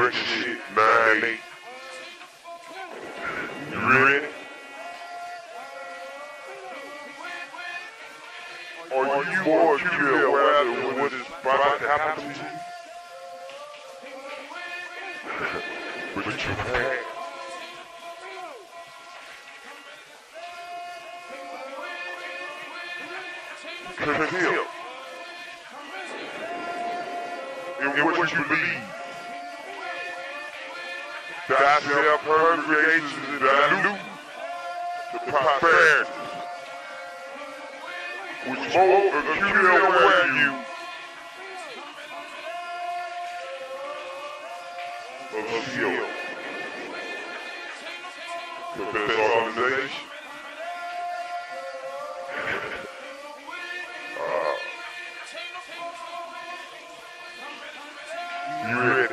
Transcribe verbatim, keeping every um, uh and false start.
Correction shit, nine eight. You ready? Are you more acutely aware of what is about to happen to you? But you can't. Contempt in what you believe. Thyself heard creations dilute the prosperity, which more acutely aware you of skill. Confess organization. uh, you ready?